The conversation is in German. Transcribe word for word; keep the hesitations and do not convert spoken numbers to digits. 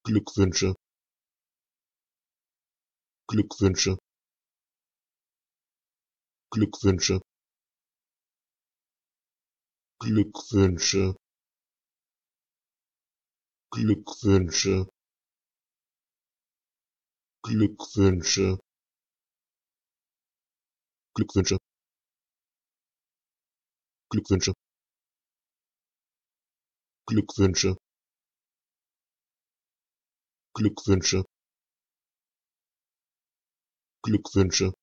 Glückwünsche, Glückwünsche, Glückwünsche, Glückwünsche, Glückwünsche, Glückwünsche, Glückwünsche, Glückwünsche, Glückwünsche, Glückwünsche, Glückwünsche,